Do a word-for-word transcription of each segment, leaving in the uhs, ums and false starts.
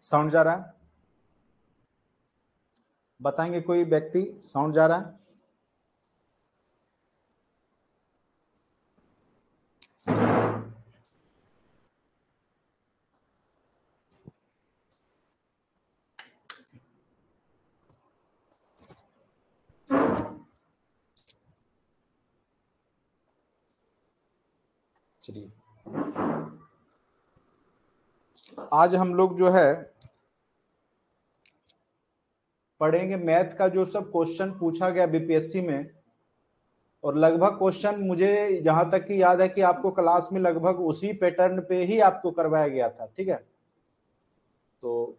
Sound जा रहा है? बताएंगे कोई व्यक्ति साउंड जा रहा है? चलिए, आज हम लोग जो है पढ़ेंगे मैथ का जो सब क्वेश्चन पूछा गया बीपीएससी में, और लगभग क्वेश्चन मुझे जहां तक कि याद है कि आपको क्लास में लगभग उसी पैटर्न पे ही आपको करवाया गया था। ठीक है, तो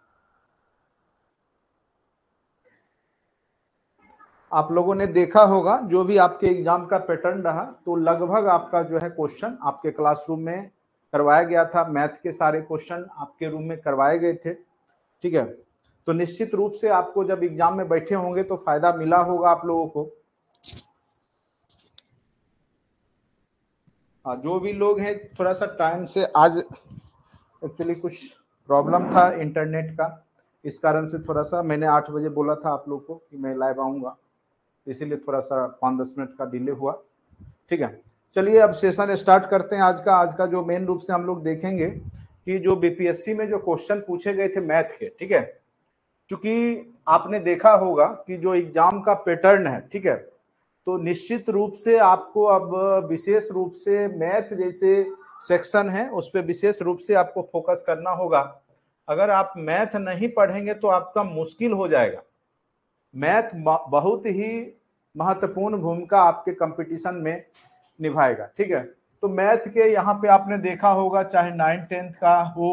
आप लोगों ने देखा होगा जो भी आपके एग्जाम का पैटर्न रहा, तो लगभग आपका जो है क्वेश्चन आपके क्लासरूम में करवाया गया था। मैथ के सारे क्वेश्चन आपके रूम में करवाए गए थे। ठीक है, तो निश्चित रूप से आपको जब एग्जाम में बैठे होंगे तो फायदा मिला होगा आप लोगों को। हाँ, जो भी लोग हैं थोड़ा सा टाइम से, आज एक्चुअली कुछ प्रॉब्लम था इंटरनेट का, इस कारण से थोड़ा सा मैंने आठ बजे बोला था आप लोग को कि मैं लाइव आऊँगा, इसीलिए थोड़ा सा पाँच दस मिनट का डिले हुआ। ठीक है, चलिए अब सेशन स्टार्ट करते हैं आज का। आज का जो मेन रूप से हम लोग देखेंगे कि जो बीपीएससी में जो क्वेश्चन पूछे गए थे मैथ के, ठीक है, क्योंकि आपने देखा होगा कि जो एग्जाम का पैटर्न है, ठीक है, तो निश्चित रूप से आपको अब विशेष रूप से मैथ जैसे सेक्शन है उस पर विशेष रूप से आपको फोकस करना होगा। अगर आप मैथ नहीं पढ़ेंगे तो आपका मुश्किल हो जाएगा। मैथ बहुत ही महत्वपूर्ण भूमिका आपके कंपटीशन में निभाएगा। ठीक है, तो मैथ के यहाँ पे आपने देखा होगा चाहे नाइन टेंथ का हो,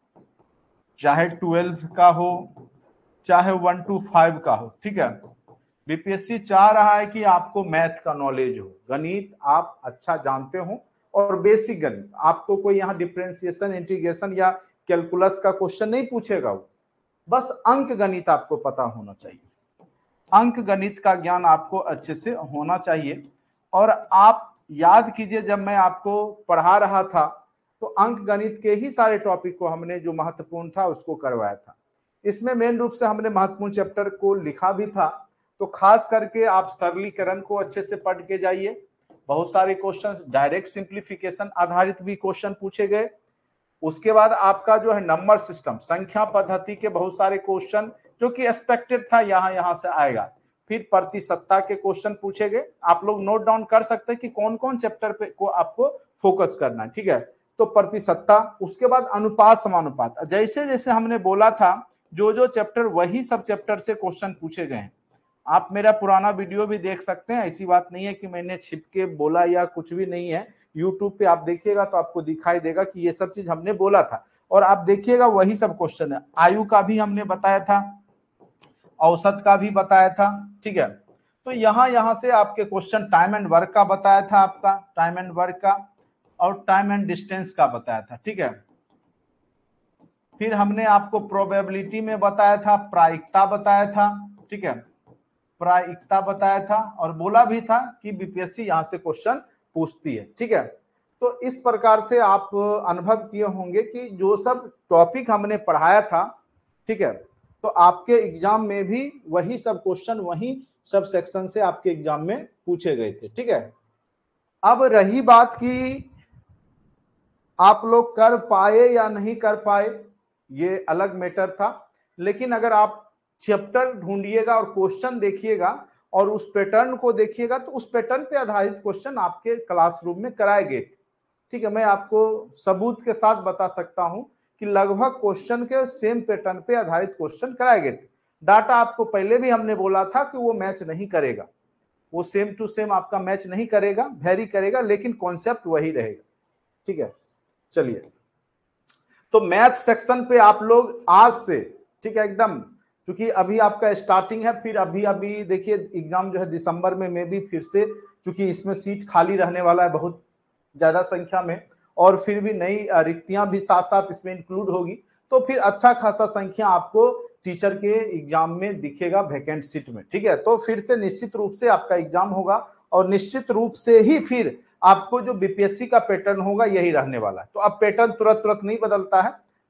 चाहे ट्वेल्थ का हो, चाहे वन टू फाइव का हो, ठीक है, बीपीएससी चाह रहा है कि आपको मैथ का नॉलेज हो, गणित आप अच्छा जानते हो, और बेसिक गणित। आपको कोई यहाँ डिफरेंशिएशन, इंटीग्रेशन या कैलकुलस का क्वेश्चन नहीं पूछेगा, वो बस अंक गणित आपको पता होना चाहिए। अंक गणित का ज्ञान आपको अच्छे से होना चाहिए। और आप याद कीजिए, जब मैं आपको पढ़ा रहा था तो अंक गणित के ही सारे टॉपिक को हमने जो महत्वपूर्ण था उसको करवाया था। इसमें मेन रूप से हमने महत्वपूर्ण चैप्टर को लिखा भी था, तो खास करके आप सरलीकरण को अच्छे से पढ़ के जाइए। बहुत सारे क्वेश्चन डायरेक्ट सिंप्लीफिकेशन आधारित भी क्वेश्चन पूछे गए। उसके बाद आपका जो है नंबर सिस्टम, संख्या पद्धति के बहुत सारे क्वेश्चन जो कि एक्सपेक्टेड था यहाँ यहाँ से आएगा। फिर प्रतिशतता के क्वेश्चन पूछे गए। आप लोग नोट डाउन कर सकते हैं कि कौन कौन चैप्टर पे को आपको फोकस करना है। ठीक है, तो प्रतिशतता, उसके बाद अनुपात समानुपात, जैसे जैसे हमने बोला था जो जो चैप्टर वही सब चैप्टर से क्वेश्चन पूछे गए हैं। आप मेरा पुराना वीडियो भी देख सकते हैं, ऐसी बात नहीं है कि मैंने छिप के बोला या कुछ भी नहीं है। यूट्यूब पे आप देखिएगा तो आपको दिखाई देगा कि ये सब चीज हमने बोला था, और आप देखिएगा वही सब क्वेश्चन है। आयु का भी हमने बताया था, औसत का भी बताया था। ठीक है, तो यहाँ यहाँ से आपके क्वेश्चन, टाइम एंड वर्क का बताया था, आपका टाइम एंड वर्क का, और टाइम एंड डिस्टेंस का बताया था। ठीक है, फिर हमने आपको प्रोबेबिलिटी में बताया था, प्रायिकता बताया था। ठीक है, प्रायिकता बताया था, और बोला भी था कि बीपीएससी यहां से क्वेश्चन पूछती है। ठीक है, तो इस प्रकार से आप अनुभव किए होंगे कि जो सब टॉपिक हमने पढ़ाया था, ठीक है, तो आपके एग्जाम में भी वही सब क्वेश्चन वही सब सेक्शन से आपके एग्जाम में पूछे गए थे। ठीक है, अब रही बात कि आप लोग कर पाए या नहीं कर पाए, ये अलग मैटर था। लेकिन अगर आप चैप्टर ढूंढिएगा और क्वेश्चन देखिएगा और उस पैटर्न को देखिएगा तो उस पैटर्न पे आधारित क्वेश्चन आपके क्लासरूम में कराए गए थे। ठीक है, मैं आपको सबूत के साथ बता सकता हूं कि लगभग क्वेश्चन के सेम पैटर्न पे आधारित क्वेश्चन कराए गए थे। डाटा आपको पहले भी हमने बोला था कि वो मैच नहीं करेगा, वो सेम टू सेम आपका मैच नहीं करेगा, वेरी करेगा, लेकिन कॉन्सेप्ट वही रहेगा। ठीक है, चलिए, तो मैथ सेक्शन पे आप लोग आज से, ठीक है, एकदम, क्योंकि अभी आपका स्टार्टिंग है, फिर अभी अभी देखिए एग्जाम जो है दिसंबर में में भी फिर से, क्योंकि इसमें सीट खाली रहने वाला है बहुत ज्यादा संख्या में, और फिर भी नई रिक्तियां भी साथ साथ इसमें इंक्लूड होगी, तो फिर अच्छा खासा संख्या आपको टीचर के एग्जाम में दिखेगा वैकेंट सीट में। ठीक है, तो फिर से निश्चित रूप से आपका एग्जाम होगा, और निश्चित रूप से ही फिर आपको जो बीपीएससी का पैटर्न होगा यही रहने वाला है। तो अब पैटर्न तुरंत तुरंत नहीं बदलता है,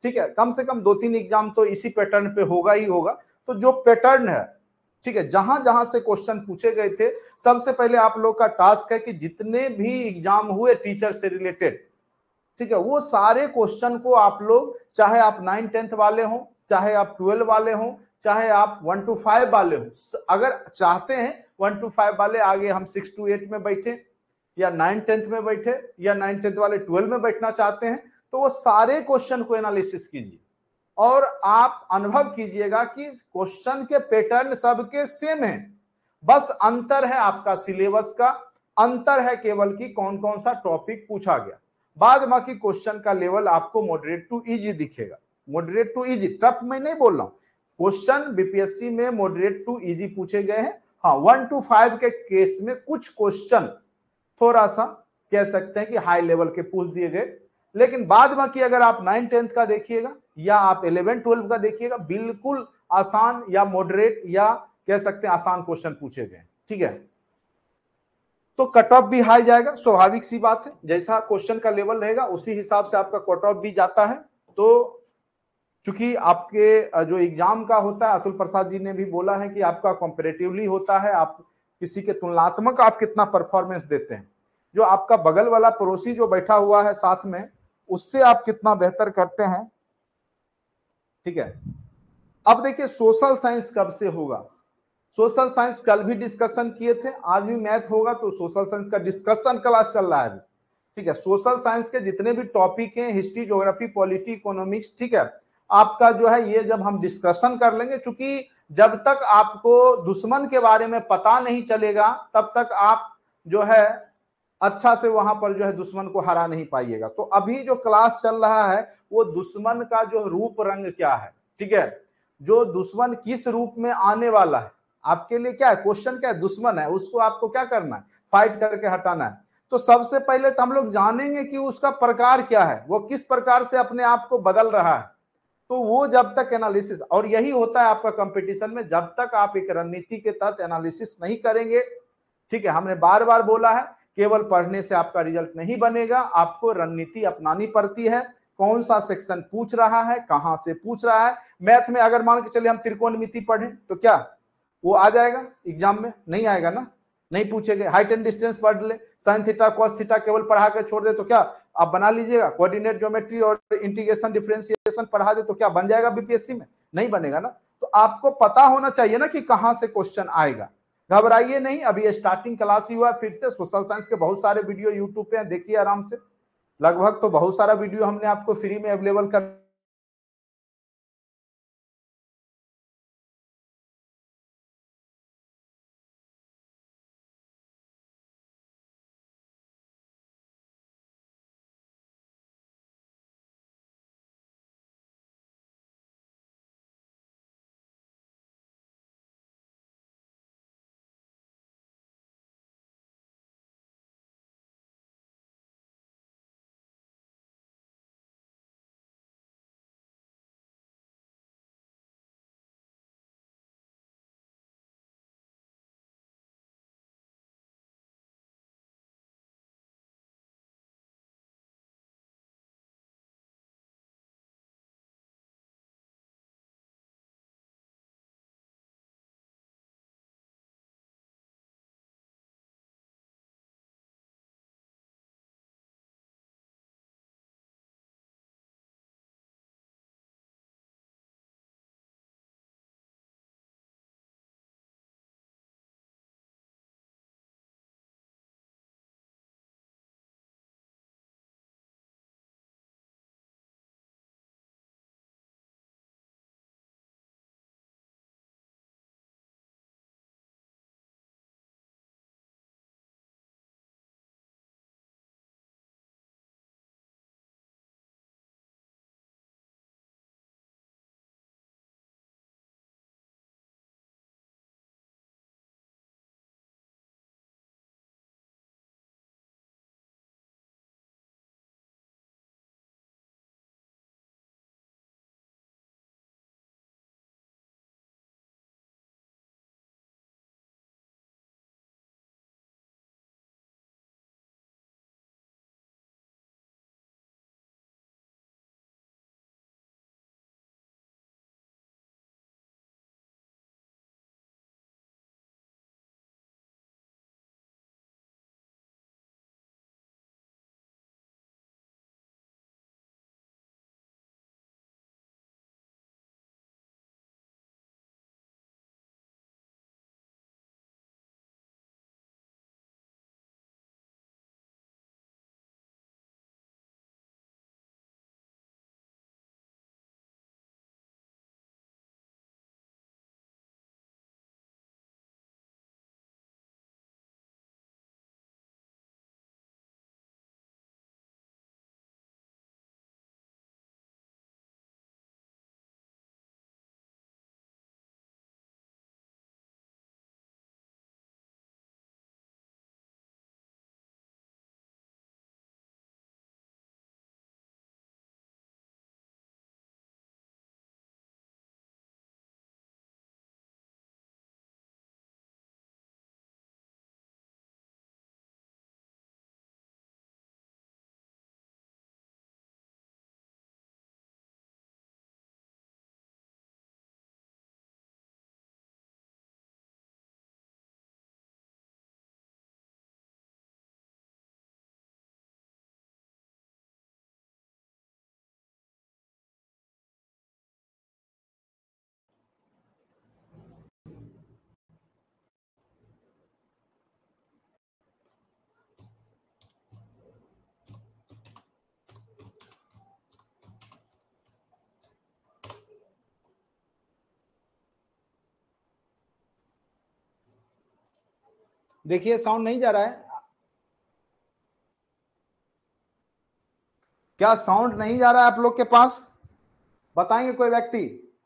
ठीक है, कम से कम दो तीन एग्जाम तो इसी पैटर्न पे होगा ही होगा। तो जो पैटर्न है, ठीक है, जहां जहां से क्वेश्चन पूछे गए थे, सबसे पहले आप लोग का टास्क है कि जितने भी एग्जाम हुए टीचर से रिलेटेड, ठीक है, वो सारे क्वेश्चन को आप लोग, चाहे आप नाइन टेंथ वाले हो, चाहे आप ट्वेल्व वाले हो, चाहे आप वन टू फाइव वाले हो, अगर चाहते हैं वन टू फाइव वाले आगे हम सिक्स टू एट में बैठे, या नाइन टेंथ में बैठे, या नाइन टेंथ वाले ट्वेल्व में बैठना चाहते हैं, तो वो सारे क्वेश्चन को एनालिसिस कीजिए और आप अनुभव कीजिएगा कि क्वेश्चन के पैटर्न सबके सेम है, बस अंतर है आपका सिलेबस का, अंतर है केवल कि कौन कौन सा टॉपिक पूछा गया। बाद बाकी क्वेश्चन का लेवल आपको मॉडरेट टू इजी दिखेगा। मॉडरेट टू इजी, टफ मैं नहीं बोल रहा हूं, क्वेश्चन बीपीएससी में मॉडरेट टू इजी पूछे गए हैं। हाँ, वन टू फाइव के केस में कुछ क्वेश्चन थोड़ा सा कह सकते हैं कि हाई लेवल के पूछ दिए गए, लेकिन बाद बाकी अगर आप नाइन टेंथ का देखिएगा या आप इलेवन ट्वेल्व का देखिएगा, बिल्कुल आसान या मॉडरेट या कह सकते हैं आसान क्वेश्चन पूछे गए, ठीक है। तो कट ऑफ भी हाई जाएगा, स्वाभाविक सी बात है, जैसा क्वेश्चन का लेवल रहेगा उसी हिसाब से आपका कट ऑफ भी जाता है। तो चूंकि आपके जो एग्जाम का होता है, अतुल प्रसाद जी ने भी बोला है कि आपका कंपैरेटिवली होता है, आप किसी के तुलनात्मक आप कितना परफॉर्मेंस देते हैं, जो आपका बगल वाला पड़ोसी जो बैठा हुआ है साथ में, उससे आप कितना बेहतर करते हैं, ठीक है। अब देखिए सोशल साइंस कब से होगा, सोशल साइंस कल भी डिस्कशन किए थे, आज भी मैथ होगा, तो सोशल साइंस का डिस्कशन क्लास चल रहा है अभी, ठीक है। सोशल साइंस के जितने भी टॉपिक हैं, हिस्ट्री, ज्योग्राफी, पॉलिटी, इकोनॉमिक्स, ठीक है, आपका जो है ये जब हम डिस्कशन कर लेंगे, चूंकि जब तक आपको दुश्मन के बारे में पता नहीं चलेगा तब तक आप जो है अच्छा से वहां पर जो है दुश्मन को हरा नहीं पाइएगा। तो अभी जो क्लास चल रहा है वो दुश्मन का जो रूप रंग क्या है, ठीक है, जो दुश्मन किस रूप में आने वाला है, आपके लिए क्या है, क्वेश्चन क्या है, दुश्मन है, उसको आपको क्या करना है, फाइट करके हटाना है। तो सबसे पहले तो हम लोग जानेंगे कि उसका प्रकार क्या है, वो किस प्रकार से अपने आप को बदल रहा है। तो वो जब तक एनालिसिस, और यही होता है आपका कंपटीशन में, जब तक आप एक रणनीति के तहत एनालिसिस नहीं करेंगे, ठीक है, हमने बार बार बोला है केवल पढ़ने से आपका रिजल्ट नहीं बनेगा, आपको रणनीति अपनानी पड़ती है, कौन सा सेक्शन पूछ रहा है, कहां से पूछ रहा है। मैथ में अगर मान के चलिए हम त्रिकोणमिति पढ़ें तो क्या वो आ जाएगा एग्जाम में, नहीं आएगा ना, नहीं पूछेंगे। हाइट एंड डिस्टेंस पढ़ ले, साइन थीटा कॉस थीटा केवल पढ़ा के छोड़ दे तो क्या आप बना लीजिएगा, कोऑर्डिनेट ज्योमेट्री और इंटीग्रेशन डिफरेंशिएशन पढ़ा दे तो क्या बन जाएगा बीपीएससी में, नहीं बनेगा ना। तो आपको पता होना चाहिए ना कि कहां से क्वेश्चन आएगा। घबराइए नहीं, अभी स्टार्टिंग क्लास ही हुआ, फिर से सोशल साइंस के बहुत सारे वीडियो यूट्यूब पे देखिए आराम से, लगभग तो बहुत सारा वीडियो हमने आपको फ्री में अवेलेबल कर देखिए साउंड नहीं जा रहा है क्या? साउंड नहीं जा रहा है आप लोग के पास? बताएंगे कोई व्यक्ति?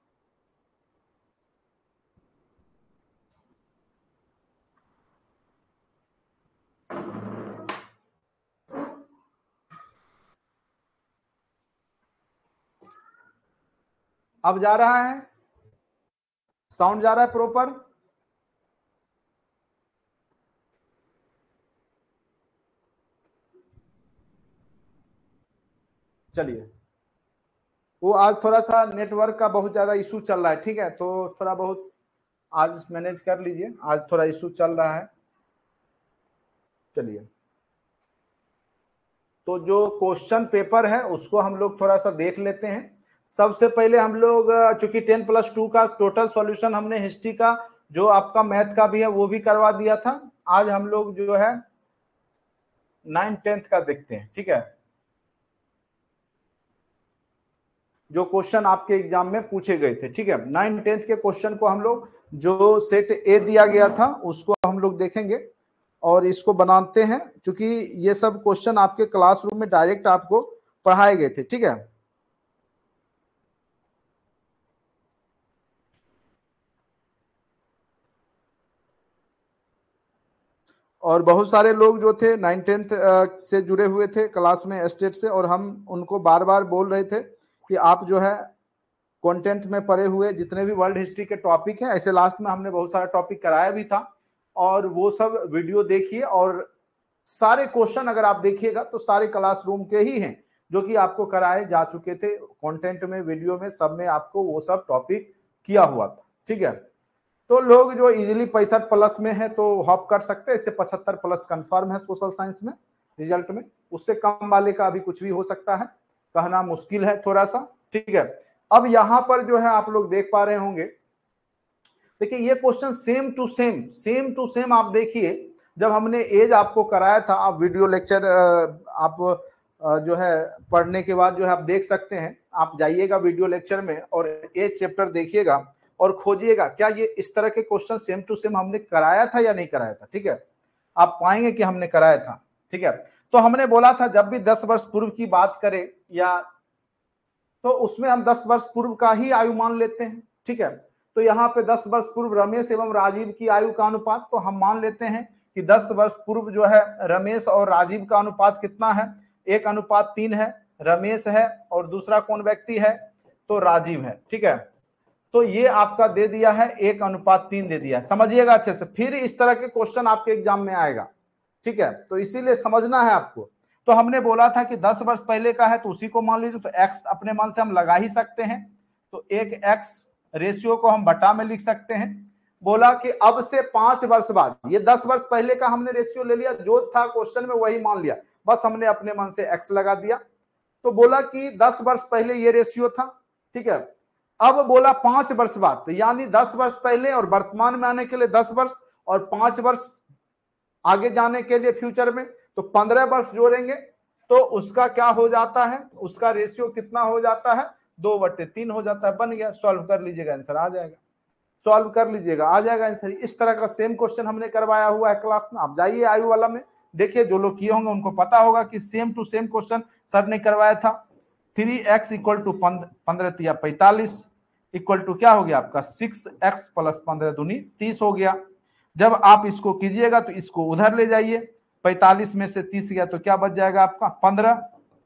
अब जा रहा है? साउंड जा रहा है प्रॉपर? चलिए, वो आज थोड़ा सा नेटवर्क का बहुत ज्यादा इशू चल रहा है, ठीक है, तो थोड़ा बहुत आज मैनेज कर लीजिए, आज थोड़ा इशू चल रहा है। चलिए, तो जो क्वेश्चन पेपर है उसको हम लोग थोड़ा सा देख लेते हैं। सबसे पहले हम लोग, चूंकि टेन प्लस टू का टोटल सॉल्यूशन हमने हिस्ट्री का जो आपका मैथ का भी है वो भी करवा दिया था, आज हम लोग जो है नाइन टेंथ का देखते हैं, ठीक है, जो क्वेश्चन आपके एग्जाम में पूछे गए थे, ठीक है। नाइन टेंथ के क्वेश्चन को हम लोग जो सेट ए दिया गया था उसको हम लोग देखेंगे और इसको बनाते हैं, क्योंकि ये सब क्वेश्चन आपके क्लासरूम में डायरेक्ट आपको पढ़ाए गए थे, ठीक है। और बहुत सारे लोग जो थे नाइन टेंथ से जुड़े हुए थे क्लास में स्टेट से, और हम उनको बार बार बोल रहे थे कि आप जो है कंटेंट में पढ़े हुए जितने भी वर्ल्ड हिस्ट्री के टॉपिक हैं, ऐसे लास्ट में हमने बहुत सारा टॉपिक कराया भी था, और वो सब वीडियो देखिए, और सारे क्वेश्चन अगर आप देखिएगा तो सारे क्लासरूम के ही हैं जो कि आपको कराए जा चुके थे, कंटेंट में, वीडियो में, सब में आपको वो सब टॉपिक किया हुआ था, ठीक है। तो लोग जो इजीली पैंसठ प्लस में है तो हॉप कर सकते हैं, इससे पचहत्तर प्लस कंफर्म है सोशल साइंस में रिजल्ट में, उससे कम वाले का अभी कुछ भी हो सकता है, कहना मुश्किल है थोड़ा सा, ठीक है। अब यहां पर जो है आप लोग देख पा रहे होंगे, देखिए ये question same to same same to same आप देखिए, जब हमने एज आपको कराया था, आप वीडियो लेक्चर आप जो है पढ़ने के बाद जो है आप देख सकते हैं, आप जाइएगा वीडियो लेक्चर में और एज चैप्टर देखिएगा और खोजिएगा क्या ये इस तरह के क्वेश्चन सेम टू सेम हमने कराया था या नहीं कराया था, ठीक है। आप पाएंगे कि हमने कराया था, ठीक है। तो हमने बोला था जब भी दस वर्ष पूर्व की बात करें या तो उसमें हम दस वर्ष पूर्व का ही आयु मान लेते हैं, ठीक है। तो यहाँ पे दस वर्ष पूर्व रमेश एवं राजीव की आयु का अनुपात, तो हम मान लेते हैं कि दस वर्ष पूर्व जो है रमेश और राजीव का अनुपात कितना है, एक अनुपात तीन है, रमेश है और दूसरा कौन व्यक्ति है, तो राजीव है, ठीक है। तो ये आपका दे दिया है एक अनुपात तीन दे दिया है, समझिएगा अच्छे से, फिर इस तरह के क्वेश्चन आपके एग्जाम में आएगा, ठीक है, तो इसीलिए समझना है आपको। तो हमने बोला था कि दस वर्ष पहले का है तो उसी को मान लीजिए, तो x अपने मन से हम लगा ही सकते हैं, तो एक x रेशियो को हम बटा में लिख सकते हैं। बोला कि अब से पांच वर्ष बाद, ये दस वर्ष पहले का हमने रेशियो ले लिया, जो था क्वेश्चन में वही मान लिया, बस हमने अपने मन से x लगा दिया। तो बोला कि दस वर्ष पहले ये रेशियो था, ठीक है। अब बोला पांच वर्ष बाद, तो यानी दस वर्ष पहले और वर्तमान में आने के लिए दस वर्ष और पांच वर्ष आगे जाने के लिए फ्यूचर में, तो पंद्रह वर्ष जोड़ेंगे तो उसका क्या हो जाता है, उसका रेशियो कितना हो जाता है, दो बट्टे तीन हो जाता है, बन गया, सॉल्व कर लीजिएगा, आंसर आ जाएगा, सॉल्व कर लीजिएगा आ जाएगा आंसर। इस तरह का सेम क्वेश्चन हमने करवाया हुआ है क्लास में, आप जाइए आयु वाला में देखिए, जो लोग किए होंगे उनको पता होगा कि same to same question sir ने करवाया था। थ्री एक्स इक्वल टू पंद्रह तिया पैंतालीस इक्वल टू क्या हो गया आपका सिक्स एक्स प्लस पंद्रह दूनी तीस हो गया। जब आप इसको कीजिएगा तो इसको उधर ले जाइए, पैंतालीस में से तीस गया तो क्या बच जाएगा आपका पंद्रह,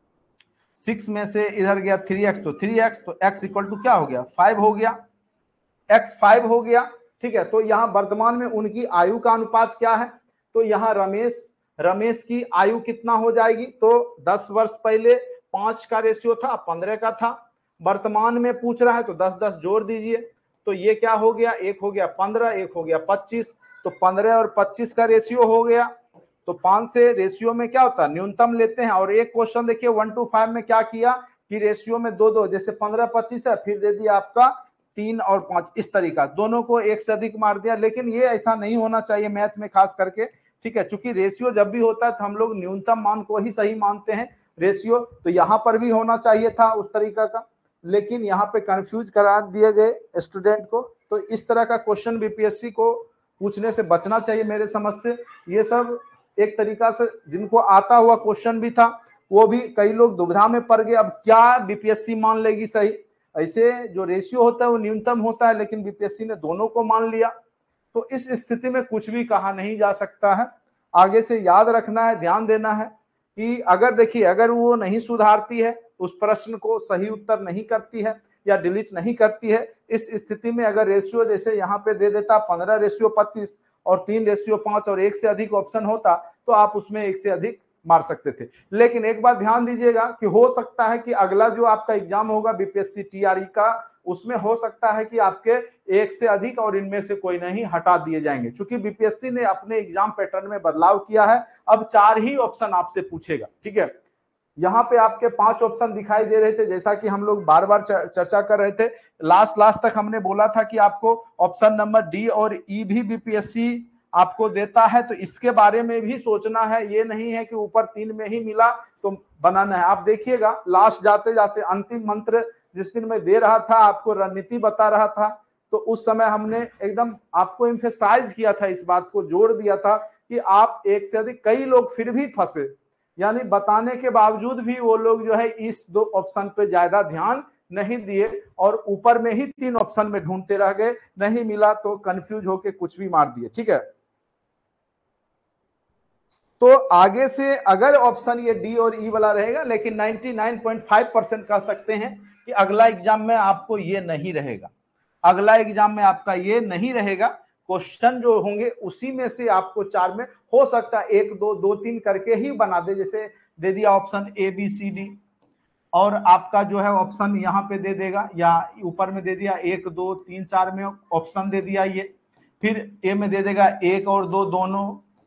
सिक्स में से इधर गया थ्री एक्स तो थ्री एक्स, तो एक्स इक्वल टू क्या हो गया फाइव हो गया, एक्स फाइव हो गया, ठीक है। तो यहाँ वर्तमान में उनकी आयु का अनुपात क्या है, तो यहाँ रमेश रमेश की आयु कितना हो जाएगी, तो दस वर्ष पहले पांच का रेशियो था, पंद्रह का था, वर्तमान में पूछ रहा है तो दस दस जोड़ दीजिए, तो ये क्या हो गया, एक हो गया पंद्रह, एक हो गया पच्चीस, तो पंद्रह और पच्चीस का रेशियो हो गया। तो पांच से रेशियो में क्या होता है न्यूनतम लेते हैं, और एक क्वेश्चन देखिए वन टू फाइव में क्या किया कि रेशियो में दो दो, जैसे पंद्रह पच्चीस है फिर दे दिया आपका तीन और पांच, इस तरीका दोनों को एक से अधिक मार दिया, लेकिन ये ऐसा नहीं होना चाहिए मैथ में खास करके, ठीक है, क्योंकि रेशियो जब भी होता है तो हम लोग न्यूनतम मान को ही सही मानते हैं रेशियो, तो यहाँ पर भी होना चाहिए था उस तरीका का, लेकिन यहाँ पे कंफ्यूज करा दिए गए स्टूडेंट को। तो इस तरह का क्वेश्चन बीपीएससी को पूछने से बचना चाहिए मेरे समझ से। ये सब एक तरीका से जिनको आता हुआ क्वेश्चन भी था वो भी कई लोग दुविधा में पड़ गए, अब क्या बीपीएससी मान लेगी सही। ऐसे जो रेशियो होता है वो न्यूनतम होता है, लेकिन बीपीएससी ने दोनों को मान लिया, तो इस स्थिति में कुछ भी कहा नहीं जा सकता है। आगे से याद रखना है, ध्यान देना है कि अगर देखिए अगर वो नहीं सुधारती है, उस प्रश्न को सही उत्तर नहीं करती है या डिलीट नहीं करती है, इस स्थिति में अगर रेशियो जैसे यहाँ पे दे देता पंद्रह रेशियो पच्चीस और तीन रेशियो पांच और एक से अधिक ऑप्शन होता तो आप उसमें एक से अधिक मार सकते थे। लेकिन एक बात ध्यान दीजिएगा कि हो सकता है कि अगला जो आपका एग्जाम होगा बीपीएससी टीआरई का, उसमें हो सकता है कि आपके एक से अधिक और इनमें से कोई नहीं हटा दिए जाएंगे, क्योंकि बीपीएससी ने अपने एग्जाम पैटर्न में बदलाव किया है। अब चार ही ऑप्शन आपसे पूछेगा, ठीक है। यहाँ पे आपके पांच ऑप्शन दिखाई दे रहे थे, जैसा कि हम लोग बार बार चर्चा कर रहे थे। लास्ट लास्ट तक हमने बोला था कि आपको ऑप्शन नंबर डी और ई भी बीपीएससी आपको देता है, तो इसके बारे में भी सोचना है। ये नहीं है कि ऊपर तीन में ही मिला तो बनाना है। आप देखिएगा लास्ट जाते जाते अंतिम मंत्र जिस दिन मैं दे रहा था, आपको रणनीति बता रहा था, तो उस समय हमने एकदम आपको एम्फेसाइज किया था, इस बात को जोड़ दिया था कि आप एक से अधिक, कई लोग फिर भी फंसे, यानी बताने के बावजूद भी वो लोग जो है इस दो ऑप्शन पे ज्यादा ध्यान नहीं दिए और ऊपर में ही तीन ऑप्शन में ढूंढते रह गए, नहीं मिला तो कंफ्यूज होके कुछ भी मार दिए, ठीक है। तो आगे से अगर ऑप्शन ये डी और ई वाला रहेगा, लेकिन निन्यानवे पॉइंट पाँच परसेंट कह सकते हैं कि अगला एग्जाम में आपको ये नहीं रहेगा, अगला एग्जाम में आपका ये नहीं रहेगा। क्वेश्चन जो होंगे उसी में से आपको चार में हो सकता है एक दो दो तीन करके ही बना दे, जैसे दे दिया option A B C D और आपका जो है ऑप्शन यहाँ पे दे देगा, या ऊपर में दे दिया एक दो तीन चार में ऑप्शन दे दिया ये, फिर ए में दे देगा एक और दो दोनों,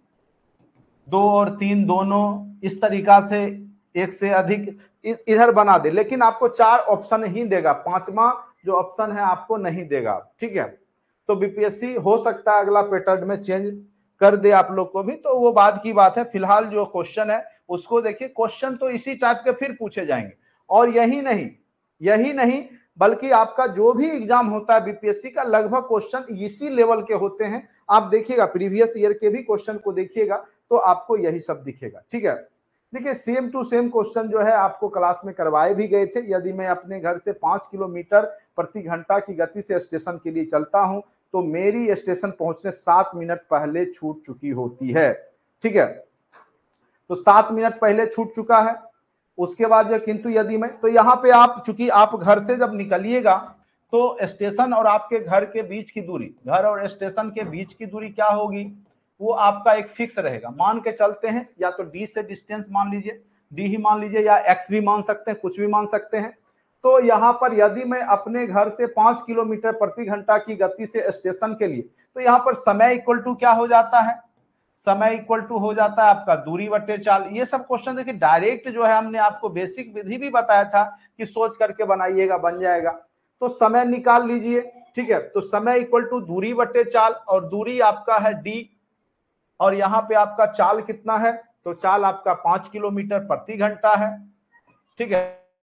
दो और तीन दोनों, इस तरीका से एक से अधिक इधर बना दे, लेकिन आपको चार ऑप्शन ही देगा, पांचवा जो ऑप्शन है आपको नहीं देगा, ठीक है। तो बीपीएससी हो सकता है अगला पैटर्न में चेंज कर दे आप लोग को भी, तो वो बाद की बात है। फिलहाल जो क्वेश्चन है उसको देखिए, क्वेश्चन तो इसी टाइप के फिर पूछे जाएंगे। और यही नहीं यही नहीं बल्कि आपका जो भी एग्जाम होता है बीपीएससी का, लगभग क्वेश्चन इसी लेवल के होते हैं। आप देखिएगा प्रीवियस ईयर के भी क्वेश्चन को देखिएगा तो आपको यही सब दिखेगा, ठीक है। देखिए सेम टू सेम क्वेश्चन जो है आपको क्लास में करवाए भी गए थे। यदि मैं अपने घर से पांच किलोमीटर प्रति घंटा की गति से स्टेशन के लिए चलता हूं तो मेरी स्टेशन पहुंचने सात मिनट पहले छूट चुकी होती है, ठीक है। तो सात मिनट पहले छूट चुका है। उसके बाद जो किंतु यदि मैं, तो यहाँ पे आप चूंकि आप घर से जब निकलिएगा तो स्टेशन और आपके घर के बीच की दूरी, घर और स्टेशन के बीच की दूरी क्या होगी, वो आपका एक फिक्स रहेगा। मान के चलते हैं, या तो डी से डिस्टेंस मान लीजिए, डी ही मान लीजिए, या एक्स भी मान सकते हैं, कुछ भी मान सकते हैं। तो यहाँ पर यदि मैं अपने घर से पांच किलोमीटर प्रति घंटा की गति से स्टेशन के लिए, तो यहाँ पर समय इक्वल टू क्या हो जाता है, समय इक्वल टू हो जाता है आपका दूरी बटे चाल। ये सब क्वेश्चन देखिए डायरेक्ट जो है हमने आपको बेसिक विधि भी बताया था कि सोच करके बनाइएगा, बन जाएगा। तो समय निकाल लीजिए, ठीक है। तो समय इक्वल टू दूरी बटे चाल, और दूरी आपका है डी, और यहाँ पे आपका चाल कितना है, तो चाल आपका पांच किलोमीटर प्रति घंटा है, ठीक है।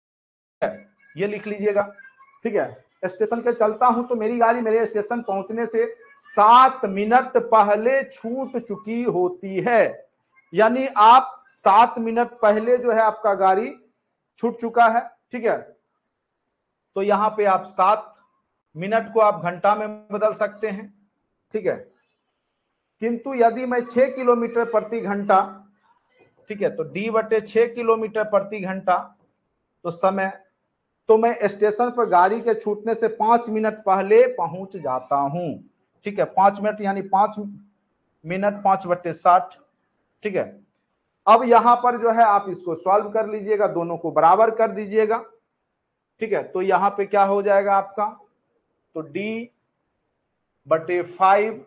ये लिख लीजिएगा, ठीक है। स्टेशन पे चलता हूं तो मेरी गाड़ी मेरे स्टेशन पहुंचने से सात मिनट पहले छूट चुकी होती है, यानी आप सात मिनट पहले जो है आपका गाड़ी छूट चुका है, ठीक है। तो यहां पे आप सात मिनट को आप घंटा में बदल सकते हैं, ठीक है। किंतु यदि मैं छह किलोमीटर प्रति घंटा, ठीक है, तो डी बटे छह किलोमीटर प्रति घंटा, तो समय, तो मैं स्टेशन पर गाड़ी के छूटने से पांच मिनट पहले पहुंच जाता हूं, ठीक है। पांच मिनट यानी पांच मिनट पांच बटे साठ, ठीक है। अब यहां पर जो है आप इसको सॉल्व कर लीजिएगा, दोनों को बराबर कर दीजिएगा, ठीक है। तो यहां पे क्या हो जाएगा आपका, तो डी बटे फाइव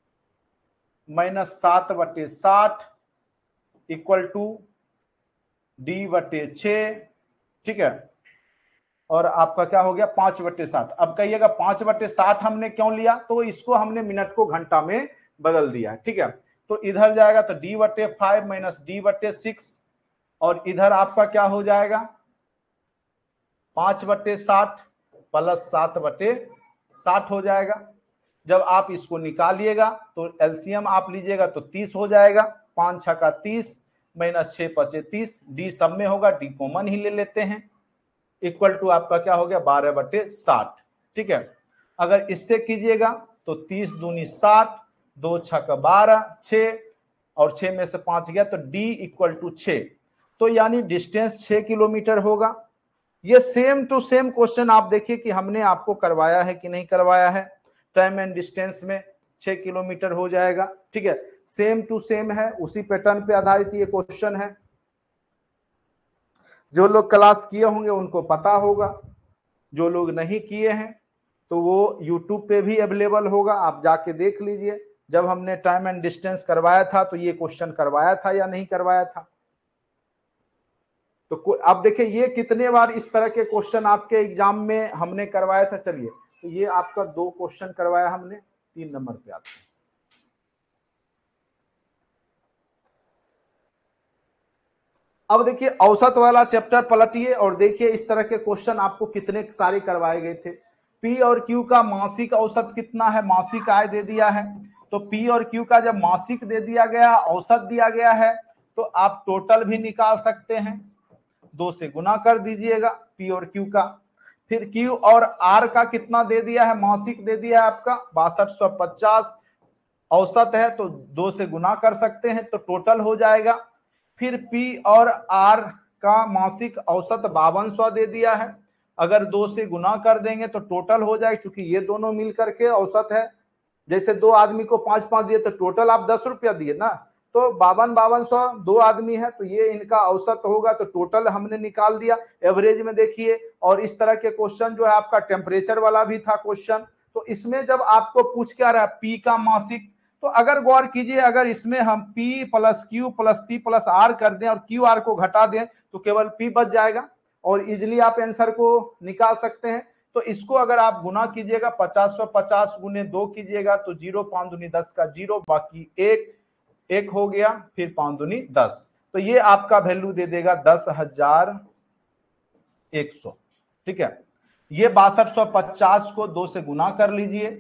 माइनस सात बटे साठ इक्वल टू डी बटे छ, ठीक है। और आपका क्या हो गया, पांच बटे साठ। अब कहिएगा पांच बटे साठ हमने क्यों लिया, तो इसको हमने मिनट को घंटा में बदल दिया, ठीक है। तो इधर जाएगा तो डी बटे फाइव माइनस डी बटे सिक्स, और इधर आपका क्या हो जाएगा, पांच बटे साठ प्लस सात बटे साठ हो जाएगा। जब आप इसको निकालिएगा तो एलसीएम आप लीजिएगा तो तीस हो जाएगा, पांच छह का तीस माइनस छह पचे तीस, डी सब में होगा, डी कॉमन ही ले लेते हैं, इक्वल टू आपका क्या हो गया बारह बटे साठ। ठीक है, अगर इससे कीजिएगा तो तीस दूनी साठ, दो छह का बारह, छह और छह में से पांच गया तो डी इक्वल टू छह, तो यानी डिस्टेंस छह किलोमीटर होगा। ये सेम टू सेम क्वेश्चन आप देखिए कि हमने आपको करवाया है कि नहीं करवाया है, टाइम एंड डिस्टेंस में छह किलोमीटर हो जाएगा। ठीक है, सेम टू सेम है, उसी पैटर्न पे आधारित ये क्वेश्चन है। जो लोग क्लास किए होंगे उनको पता होगा, जो लोग नहीं किए हैं तो वो यूट्यूब पे भी अवेलेबल होगा, आप जाके देख लीजिए। जब हमने टाइम एंड डिस्टेंस करवाया था तो ये क्वेश्चन करवाया था या नहीं करवाया था। तो अब देखिए ये कितने बार इस तरह के क्वेश्चन आपके एग्जाम में हमने करवाया था। चलिए, तो ये आपका दो क्वेश्चन करवाया हमने, तीन नंबर पे आते हैं। अब देखिए औसत वाला चैप्टर पलटिए और देखिए इस तरह के क्वेश्चन आपको कितने सारे करवाए गए थे। पी और क्यू का मासिक औसत कितना है, मासिक आय दे दिया है, तो पी और क्यू का जब मासिक दे दिया गया, औसत दिया गया है, तो आप टोटल भी निकाल सकते हैं, दो से गुना कर दीजिएगा पी और क्यू का। फिर क्यू और आर का कितना दे दिया है, मासिक दे दिया है आपका बासठ सौ पचास, औसत है तो दो से गुना कर सकते हैं तो टोटल हो जाएगा। फिर पी और आर का मासिक औसत बावन सौ दे दिया है, अगर दो से गुना कर देंगे तो टोटल हो जाएगा, क्योंकि ये दोनों मिल करके औसत है। जैसे दो आदमी को पांच पांच दिए तो टोटल आप दस रुपया दिए ना, तो बावन बावन सौ दो आदमी है तो ये इनका औसत होगा, तो टोटल हमने निकाल दिया एवरेज में। देखिए, और इस तरह के क्वेश्चन जो है आपका टेम्परेचर वाला भी था क्वेश्चन, तो इसमें जब आपको पूछ क्या रहा है पी का मासिक, तो अगर गौर कीजिए, अगर इसमें हम P plus Q plus P plus R कर दें और क्यू आर को घटा दें तो केवल P बच जाएगा और इजिली आप आंसर को निकाल सकते हैं। तो इसको अगर आप गुना कीजिएगा पचास सौ पचास गुने दो कीजिएगा तो जीरो पांच दूनी दस का जीरो, बाकी एक एक हो गया, फिर पांच दूनी दस, तो ये आपका वैल्यू दे देगा दस हजार एक सौ। ठीक है, ये बासठ सौ पचास को दो से गुना कर लीजिए,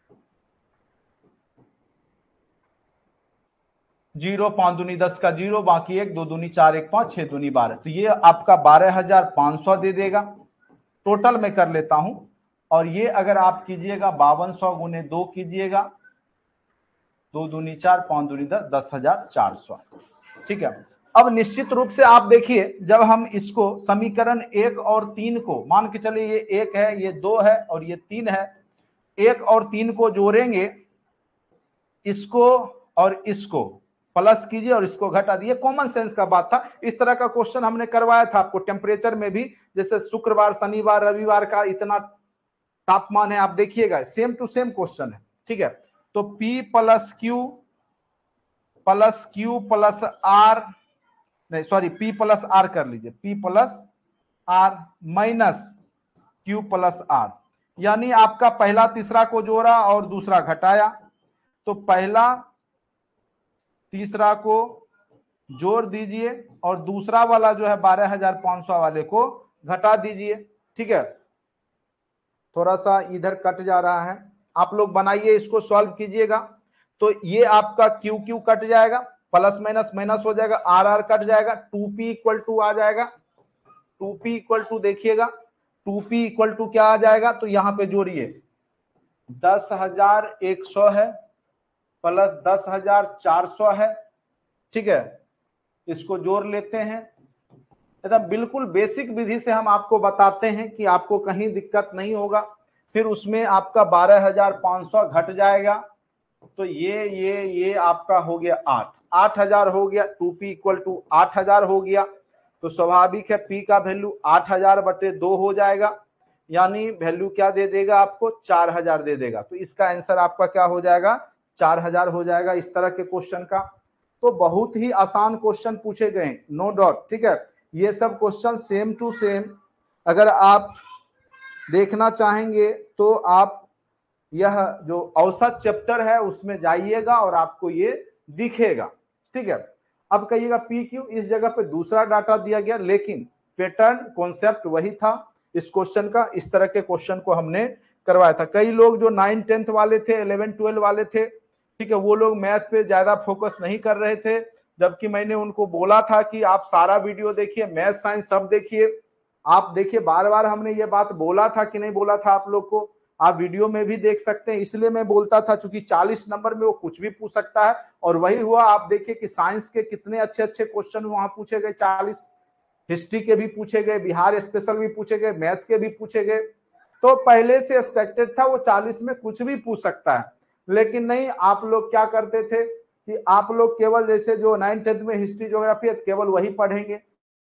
जीरो पांच दूनी दस का जीरो, बाकी एक, दो दूनी चार, एक पांच, छह दूनी बारह, तो ये आपका बारह हजार पांच सौ दे देगा। टोटल में कर लेता हूं, और ये अगर आप कीजिएगा बावन सौ गुने दो कीजिएगा, दो दूनी चार, पांच दूनी दस, दस हजार चार सौ। ठीक है, अब निश्चित रूप से आप देखिए जब हम इसको समीकरण एक और तीन को मान के चलिए, ये एक है, ये दो है और ये तीन है, एक और तीन को जोड़ेंगे, इसको और इसको प्लस कीजिए और इसको घटा दिए, कॉमन सेंस का बात था। इस तरह का क्वेश्चन हमने करवाया था आपको टेम्परेचर में भी, जैसे शुक्रवार शनिवार रविवार का इतना तापमान है, आप देखिएगा सेम टू सेम क्वेश्चन है। ठीक है, तो P plus Q plus Q plus R, नहीं सॉरी P प्लस आर कर लीजिए, P plus R minus Q plus R, यानी आपका पहला तीसरा को जोड़ा और दूसरा घटाया, तो पहला तीसरा को जोड़ दीजिए और दूसरा वाला जो है बारह हजार पांच सौ वाले को घटा दीजिए। ठीक है, थोड़ा सा इधर कट जा रहा है, आप लोग बनाइए, इसको सॉल्व कीजिएगा, तो ये आपका क्यू क्यू कट जाएगा, प्लस माइनस माइनस हो जाएगा, आर आर कट जाएगा, टू पी इक्वल टू आ जाएगा, टू पी इक्वल टू देखिएगा, टू पी इक्वल टू क्या आ जाएगा, तो यहां पे जोड़िए दस हजार एक सौ है प्लस दस हजार चार सौ है। ठीक है, इसको जोड़ लेते हैं, एकदम बिल्कुल बेसिक विधि से हम आपको बताते हैं कि आपको कहीं दिक्कत नहीं होगा। फिर उसमें आपका बारह हजार पांच सौ घट जाएगा, तो ये ये ये आपका हो गया आठ, आठ हजार हो गया, टू पी इक्वल टू आठ हजार हो गया, तो स्वाभाविक है पी का वैल्यू आठ हजार बटे दो हो जाएगा, यानी वैल्यू क्या दे देगा आपको, चार हजार दे देगा। तो इसका आंसर आपका क्या हो जाएगा, चार हजार हो जाएगा इस तरह के क्वेश्चन का। तो बहुत ही आसान क्वेश्चन पूछे गए, नो डाउट। ठीक है, ये सब क्वेश्चन सेम टू सेम, अगर आप देखना चाहेंगे तो आप यह जो औसत चैप्टर है उसमें जाइएगा और आपको ये दिखेगा। ठीक है, अब कहिएगा पी क्यू, इस जगह पे दूसरा डाटा दिया गया, लेकिन पैटर्न कॉन्सेप्ट वही था इस क्वेश्चन का। इस तरह के क्वेश्चन को हमने करवाया था। कई लोग जो नाइन टेंथ वाले थे, इलेवन ट्वेल्व वाले थे, ठीक है, वो लोग मैथ पे ज्यादा फोकस नहीं कर रहे थे, जबकि मैंने उनको बोला था कि आप सारा वीडियो देखिए, मैथ साइंस सब देखिए। आप देखिए, बार बार हमने ये बात बोला था कि नहीं बोला था आप लोग को, आप वीडियो में भी देख सकते हैं। इसलिए मैं बोलता था क्योंकि चालीस नंबर में वो कुछ भी पूछ सकता है, और वही हुआ। आप देखिए कि साइंस के कितने अच्छे अच्छे क्वेश्चन वहां पूछे गए, चालीस, हिस्ट्री के भी पूछे गए, बिहार स्पेशल भी पूछे गए, मैथ के भी पूछे गए। तो पहले से एक्सपेक्टेड था वो चालीस में कुछ भी पूछ सकता है, लेकिन नहीं, आप लोग क्या करते थे कि आप लोग केवल जैसे जो नाइन टेंथ में हिस्ट्री ज्योग्राफी है केवल वही पढ़ेंगे,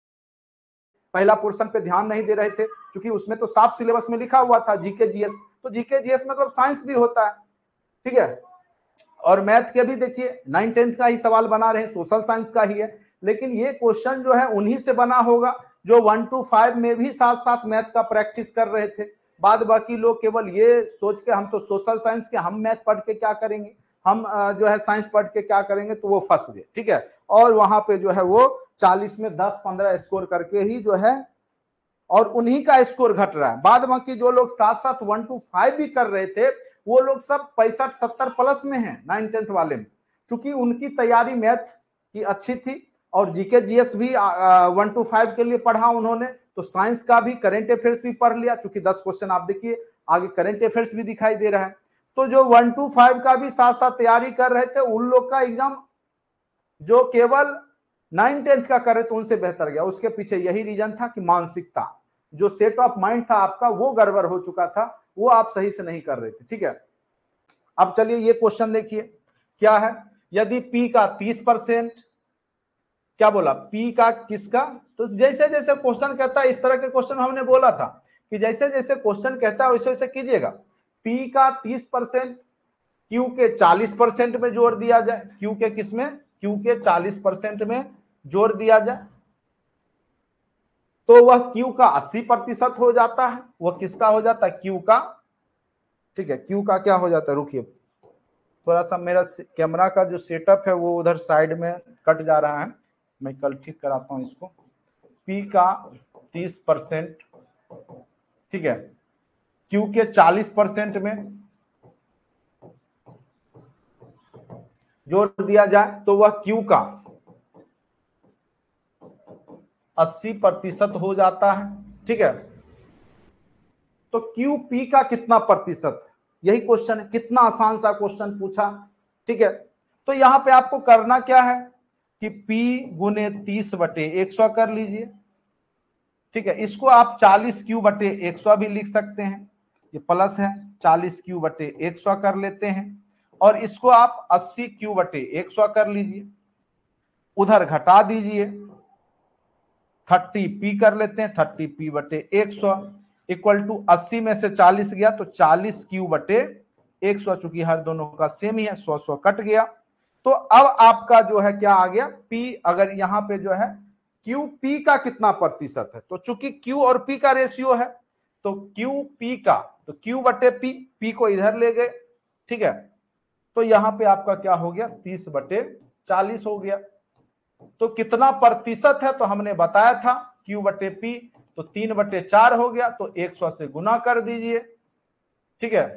पहला पोर्शन पे ध्यान नहीं दे रहे थे, क्योंकि उसमें तो साफ सिलेबस में लिखा हुआ था जीके जीएस, तो जीके जीएस मतलब साइंस भी होता है, ठीक है। और मैथ के भी देखिए नाइन टेंथ का ही सवाल बना रहे हैं, सोशल साइंस का ही है, लेकिन ये क्वेश्चन जो है उन्हीं से बना होगा जो वन टू फाइव में भी साथ साथ मैथ का प्रैक्टिस कर रहे थे। बाद बाकी लोग केवल ये सोच के हम तो सोशल साइंस के, हम मैथ पढ़ के क्या करेंगे, हम जो है साइंस पढ़ के क्या करेंगे, तो वो फंस गए, ठीक है। और वहां पे जो है वो चालीस में दस पंद्रह स्कोर करके ही जो है, और उन्हीं का स्कोर घट रहा है। बाद बाकी जो लोग साथ साथ वन टू फाइव भी कर रहे थे वो लोग सब पैंसठ सत्तर प्लस में हैं नाइन टेंथ वाले में, क्योंकि उनकी तैयारी मैथ की अच्छी थी और जीके जीएस भी वन टू फाइव के लिए पढ़ा उन्होंने, तो साइंस का भी करंट अफेयर्स भी पढ़ लिया, क्योंकि दस क्वेश्चन आप देखिए आगे करंट अफेयर्स भी दिखाई दे रहा है। तो जो वन टू फाइव का भी साथ साथ तैयारी कर रहे थे उन लोग का एग्जाम जो केवल नाइन टेंथ का करे तो उनसे बेहतर गया। उसके पीछे यही रीजन था कि मानसिकता, जो सेट ऑफ माइंड था आपका वो गड़बड़ हो चुका था, वो आप सही से नहीं कर रहे थे, ठीक है। अब चलिए ये क्वेश्चन देखिए क्या है, यदि P का तीस परसेंट, क्या बोला, P का किसका, तो जैसे जैसे क्वेश्चन कहता है इस तरह के क्वेश्चन हमने बोला था कि जैसे जैसे क्वेश्चन कहता है वैसे वैसे कीजिएगा। P का तीस परसेंट Q के चालीस परसेंट में जोड़ दिया जाए, Q के किस में, Q के चालीस परसेंट में जोड़ दिया जाए तो वह Q का अस्सी प्रतिशत हो जाता है। वह किसका हो जाता है, Q का, ठीक है। Q का क्या हो जाता है, रुकिए थोड़ा सा मेरा कैमरा का जो सेटअप है वो उधर साइड में कट जा रहा है, मैं कल ठीक कराता हूं इसको। P का तीस परसेंट, ठीक है, Q के चालीस परसेंट में जोड़ दिया जाए तो वह Q का अस्सी प्रतिशत हो जाता है, ठीक है। तो Q P का कितना प्रतिशत, यही क्वेश्चन है, कितना आसान सा क्वेश्चन पूछा, ठीक है। तो यहां पे आपको करना क्या है कि P गुने तीस बटे एक सौ कर लीजिए, ठीक है। इसको आप चालीस क्यू बटे एक सौ भी लिख सकते हैं, ये प्लस है, चालीस क्यू बटे एक सौ कर लेते हैं, और इसको आप अस्सी क्यू बटे एक सौ कर लीजिए, उधर घटा दीजिए, थर्टी पी कर लेते हैं, थर्टी पी बटे एक सौ इक्वल टू अस्सी में से चालीस गया तो चालीस क्यू बटे एक सौ, चूंकि हर दोनों का सेम ही है, सौ सौ कट गया। तो अब आपका जो है क्या आ गया, P, अगर यहां पे जो है क्यू P का कितना प्रतिशत है, तो चूंकि Q और P का रेशियो है तो Q P का, तो Q बटे P, P को इधर ले गए, ठीक है। तो यहां पे आपका क्या हो गया, तीस बटे चालीस हो गया। तो कितना प्रतिशत है, तो हमने बताया था Q बटे P, तो तीन बटे चार हो गया, तो एक सौ से गुना कर दीजिए, ठीक है।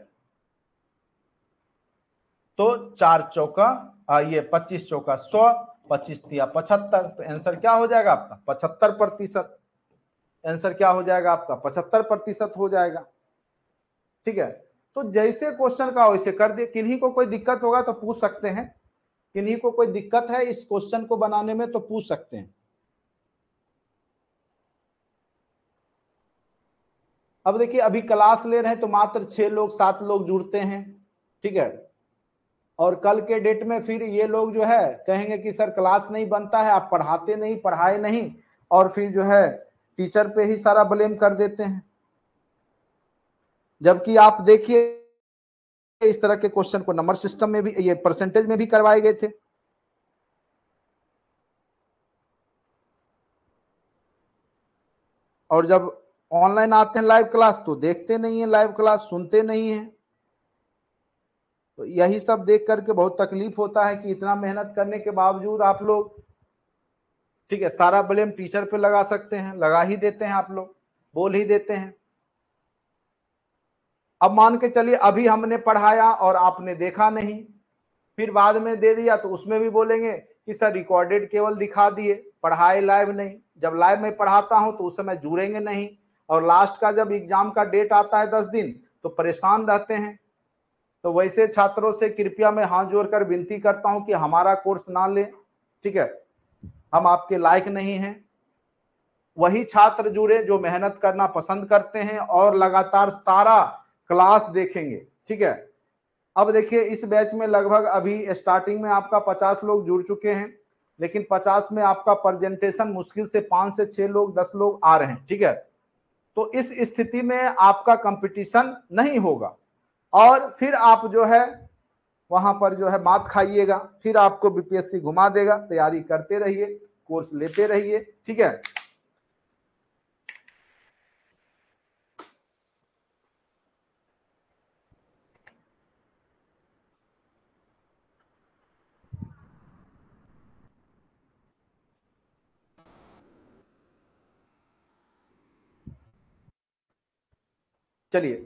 तो चार चौका ये पच्चीस चौका सौ, पच्चीस दिया पचहत्तर, तो आंसर क्या हो जाएगा आपका, पचहत्तर प्रतिशत। आंसर क्या हो जाएगा आपका, पचहत्तर प्रतिशत हो जाएगा, ठीक है। तो जैसे क्वेश्चन का वैसे कर दिए। किन्हीं को कोई दिक्कत होगा तो पूछ सकते हैं, किन्हीं को कोई दिक्कत है इस क्वेश्चन को बनाने में तो पूछ सकते हैं। अब देखिए अभी क्लास ले रहे हैं तो मात्र छह लोग सात लोग जुड़ते हैं, ठीक है। और कल के डेट में फिर ये लोग जो है कहेंगे कि सर क्लास नहीं बनता है, आप पढ़ाते नहीं, पढ़ाए नहीं, और फिर जो है टीचर पे ही सारा ब्लेम कर देते हैं। जबकि आप देखिए इस तरह के क्वेश्चन को नंबर सिस्टम में भी, ये परसेंटेज में भी करवाए गए थे। और जब ऑनलाइन आते हैं लाइव क्लास तो देखते नहीं है, लाइव क्लास सुनते नहीं है। तो यही सब देख करके बहुत तकलीफ होता है कि इतना मेहनत करने के बावजूद आप लोग, ठीक है, सारा ब्लेम टीचर पे लगा सकते हैं, लगा ही देते हैं, आप लोग बोल ही देते हैं। अब मान के चलिए अभी हमने पढ़ाया और आपने देखा नहीं, फिर बाद में दे दिया तो उसमें भी बोलेंगे कि सर रिकॉर्डेड केवल दिखा दिए, पढ़ाए लाइव नहीं। जब लाइव में पढ़ाता हूं तो उस समय जुड़ेंगे नहीं, और लास्ट का जब एग्जाम का डेट आता है दस दिन तो परेशान रहते हैं। तो वैसे छात्रों से कृपया मैं हाथ जोड़कर विनती करता हूं कि हमारा कोर्स ना लें, ठीक है, हम आपके लायक नहीं हैं। वही छात्र जुड़े जो मेहनत करना पसंद करते हैं और लगातार सारा क्लास देखेंगे, ठीक है। अब देखिए इस बैच में लगभग अभी स्टार्टिंग में आपका पचास लोग जुड़ चुके हैं, लेकिन पचास में आपका प्रेजेंटेशन मुश्किल से पांच से छह लोग दस लोग आ रहे हैं, ठीक है। तो इस स्थिति में आपका कंपटीशन नहीं होगा और फिर आप जो है वहां पर जो है मात खाइएगा, फिर आपको बीपीएससी घुमा देगा। तैयारी करते रहिए, कोर्स लेते रहिए, ठीक है। चलिए,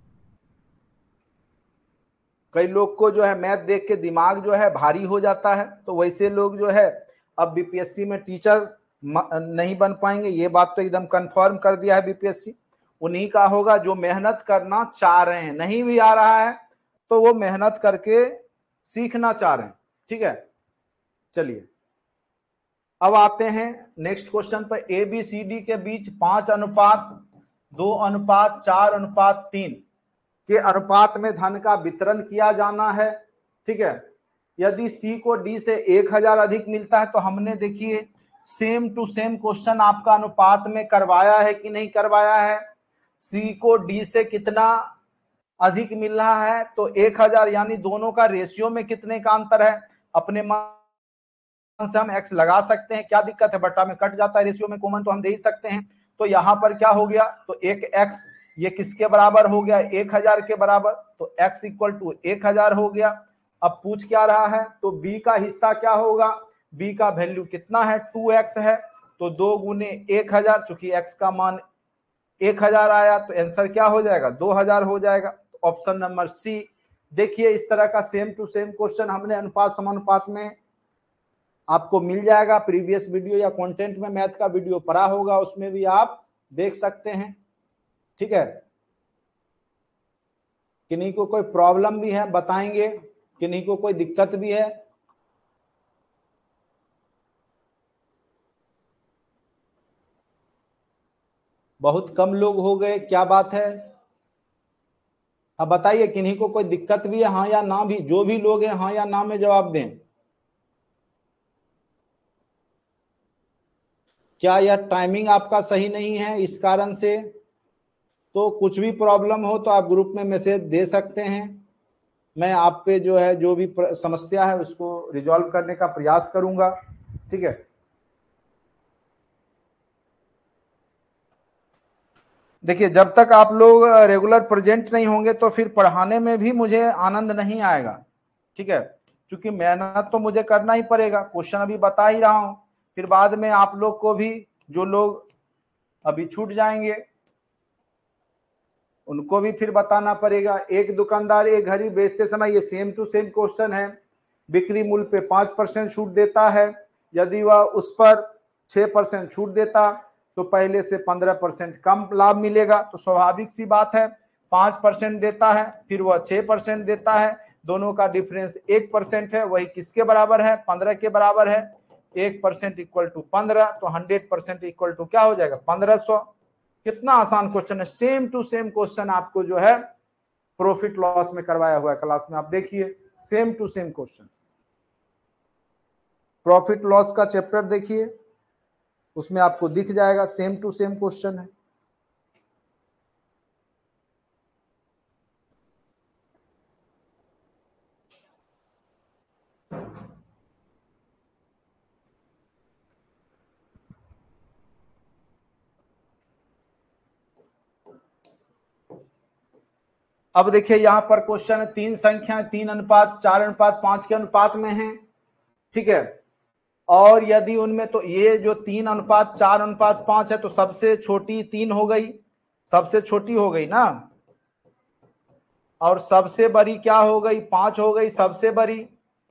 कई लोग को जो है मैथ देख के दिमाग जो है भारी हो जाता है, तो वैसे लोग जो है अब बीपीएससी में टीचर नहीं बन पाएंगे, ये बात तो एकदम कंफर्म कर दिया है बीपीएससी। उन्हीं का होगा जो मेहनत करना चाह रहे हैं, नहीं भी आ रहा है तो वो मेहनत करके सीखना चाह रहे हैं, ठीक है। चलिए अब आते हैं नेक्स्ट क्वेश्चन पर। ए बी सी डी के बीच पांच अनुपात दो अनुपात चार अनुपात तीन के अनुपात में धन का वितरण किया जाना है, ठीक है। यदि सी को डी से एक हजार अधिक मिलता है तो हमने देखिए सेम टू सेम क्वेश्चन आपका अनुपात में करवाया है कि नहीं करवाया है। सी को डी से कितना अधिक मिल रहा है तो एक हजार, यानी दोनों का रेशियो में कितने का अंतर है। अपने मन से हम एक्स लगा सकते हैं, क्या दिक्कत है, बट्टा में कट जाता है, रेशियो में कॉमन तो हम दे ही सकते हैं। तो यहां पर क्या हो गया, तो एक एक्स ये किसके बराबर हो गया, एक हजार के बराबर, तो x इक्वल टू एक हजार हो गया। अब पूछ क्या रहा है, तो b का हिस्सा क्या होगा, b का वैल्यू कितना है, टू एक्स है, तो दो गुने एक हजार, चूंकि x का मान एक हजार आया तो आंसर क्या हो जाएगा, दो हजार हो जाएगा। तो ऑप्शन नंबर सी। देखिए इस तरह का सेम टू सेम क्वेश्चन हमने अनुपात समानुपात में आपको मिल जाएगा। प्रीवियस वीडियो या कंटेंट में मैथ का वीडियो पड़ा होगा, उसमें भी आप देख सकते हैं, ठीक है। किन्हीं को कोई प्रॉब्लम भी है बताएंगे, किन्हीं को कोई दिक्कत भी है। बहुत कम लोग हो गए, क्या बात है, अब बताइए किन्हीं को कोई दिक्कत भी है, हाँ या ना भी, जो भी लोग हैं हाँ या ना में जवाब दें। क्या यह टाइमिंग आपका सही नहीं है इस कारण से, तो कुछ भी प्रॉब्लम हो तो आप ग्रुप में मैसेज दे सकते हैं। मैं आप पे जो है जो भी समस्या है उसको रिजॉल्व करने का प्रयास करूंगा, ठीक है। देखिए जब तक आप लोग रेगुलर प्रेजेंट नहीं होंगे तो फिर पढ़ाने में भी मुझे आनंद नहीं आएगा, ठीक है। क्योंकि मेहनत तो मुझे करना ही पड़ेगा, क्वेश्चन अभी बता ही रहा हूं, फिर बाद में आप लोग को भी, जो लोग अभी छूट जाएंगे उनको भी फिर बताना पड़ेगा। एक दुकानदार एक घड़ी बेचते समय, ये सेम टू सेम क्वेश्चन है, बिक्री मूल्य पे पांच परसेंट छूट देता है, यदि वह उस पर छह परसेंट छूट देता तो पहले से पंद्रह परसेंट कम लाभ मिलेगा। तो स्वाभाविक सी बात है, पांच परसेंट देता है फिर वह छह परसेंट देता है, दोनों का डिफरेंस एक परसेंट है, वही किसके बराबर है, पंद्रह के बराबर है। एक परसेंट इक्वल टू पंद्रह, तो हंड्रेड परसेंट इक्वल टू क्या हो जाएगा, पंद्रह सौ। कितना आसान क्वेश्चन है, सेम टू सेम क्वेश्चन आपको जो है प्रॉफिट लॉस में करवाया हुआ है क्लास में, आप देखिए same to same question. Profit loss का चैप्टर देखिए, उसमें आपको दिख जाएगा सेम टू सेम क्वेश्चन है। अब देखिए यहां पर क्वेश्चन है, तीन संख्याएं तीन अनुपात चार अनुपात पांच के अनुपात में हैं, ठीक है। और यदि उनमें, तो ये जो तीन अनुपात चार अनुपात पांच है तो सबसे छोटी तीन हो गई, सबसे छोटी हो गई ना, और सबसे बड़ी क्या हो गई, पांच हो गई सबसे बड़ी।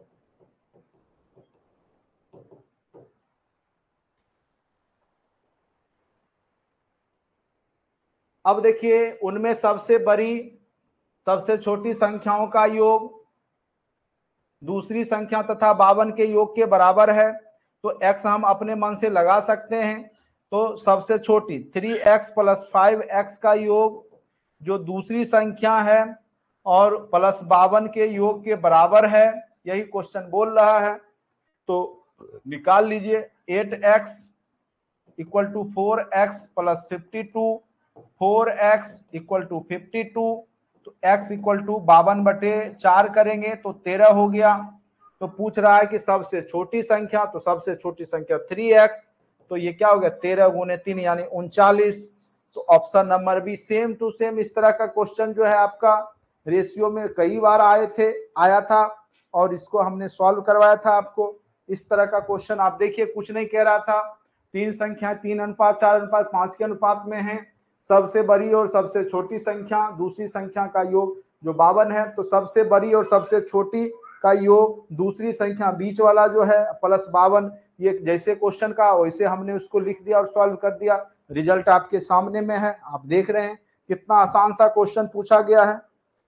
अब देखिए उनमें सबसे बड़ी सबसे छोटी संख्याओं का योग दूसरी संख्या तथा बावन के योग के बराबर है, तो x हम अपने मन से लगा सकते हैं। तो सबसे छोटी three x plus five x का योग जो दूसरी संख्या है और प्लस बावन के योग के बराबर है, यही क्वेश्चन बोल रहा है। तो निकाल लीजिए eight x equal to four x plus fifty two, four x equal to fifty two, तो x इक्वल टू बावन बटे चार करेंगे तो तेरह हो गया। तो पूछ रहा है कि सबसे छोटी संख्या, तो सबसे छोटी संख्या थ्री एक्स, तो ये क्या हो गया तेरह गुने तीन यानी उनचालीस। तो option number B same to same इस तरह का क्वेश्चन जो है आपका रेशियो में कई बार आए थे आया था और इसको हमने सॉल्व करवाया था आपको। इस तरह का क्वेश्चन आप देखिए कुछ नहीं कह रहा था, तीन संख्या तीन अनुपात चार अनुपात पांच के अनुपात में है, सबसे बड़ी और सबसे छोटी संख्या दूसरी संख्या का योग जो बावन है, तो सबसे बड़ी और सबसे छोटी का योग दूसरी संख्या बीच वाला जो है प्लस बावन, ये जैसे क्वेश्चन का वैसे हमने उसको लिख दिया और सॉल्व कर दिया। रिजल्ट आपके सामने में है, आप देख रहे हैं कितना आसान सा क्वेश्चन पूछा गया है।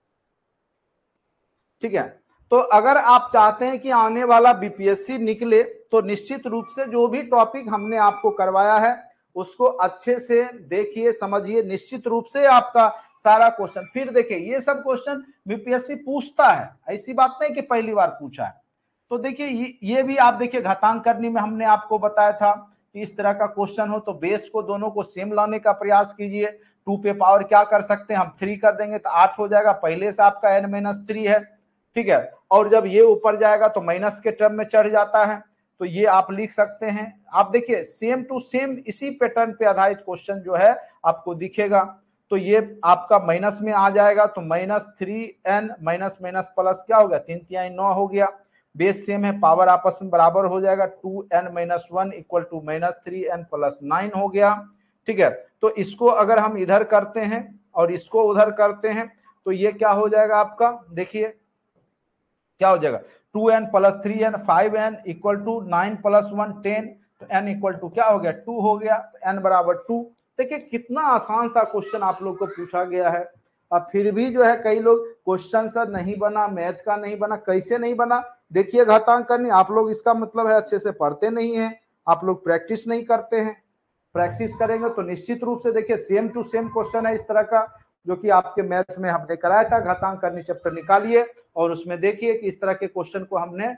ठीक है, तो अगर आप चाहते हैं कि आने वाला बीपीएससी निकले तो निश्चित रूप से जो भी टॉपिक हमने आपको करवाया है उसको अच्छे से देखिए समझिए, निश्चित रूप से आपका सारा क्वेश्चन फिर देखिए ये सब क्वेश्चन बीपीएससी पूछता है, ऐसी बात नहीं कि पहली बार पूछा है। तो देखिए ये, ये भी आप देखिए घातांक करने में हमने आपको बताया था कि इस तरह का क्वेश्चन हो तो बेस को दोनों को सेम लाने का प्रयास कीजिए। टू पे पावर क्या कर सकते हैं हम, थ्री कर देंगे तो आठ हो जाएगा, पहले से आपका एन माइनस थ्री है। ठीक है, और जब ये ऊपर जाएगा तो माइनस के टर्म में चढ़ जाता है, तो ये आप लिख सकते हैं। आप देखिए सेम टू सेम इसी पैटर्न पे आधारित क्वेश्चन जो है आपको दिखेगा। तो ये आपका माइनस में आ जाएगा, तो minus three n minus minus plus क्या हो गया, तीन तिहाई नौ हो गया। बेस सेम है, पावर आपस में बराबर हो जाएगा, two n minus one equal to minus three n plus nine हो गया। ठीक है, तो इसको अगर हम इधर करते हैं और इसको उधर करते हैं तो ये क्या हो जाएगा आपका, देखिए क्या हो जाएगा, two n plus three n five n equal to nine plus one ten, तो एन इक्वल टू क्या हो गया टू हो गया, तो एन बराबर टू। देखिए कितना आसान सा क्वेश्चन आप लोग को पूछा गया है, अब फिर भी जो है कई लोग क्वेश्चन सर नहीं बना, मैथ का नहीं बना, कैसे नहीं बना, देखिए घातांक करनी आप लोग, इसका मतलब है अच्छे से पढ़ते नहीं है, आप लोग प्रैक्टिस नहीं करते हैं। प्रैक्टिस करेंगे तो निश्चित रूप से देखिए सेम टू सेम क्वेश्चन है इस तरह का जो कि आपके मैथ में हमने कराया था। घातांक करनी चैप्टर निकालिए और उसमें देखिए कि इस तरह के क्वेश्चन को हमने,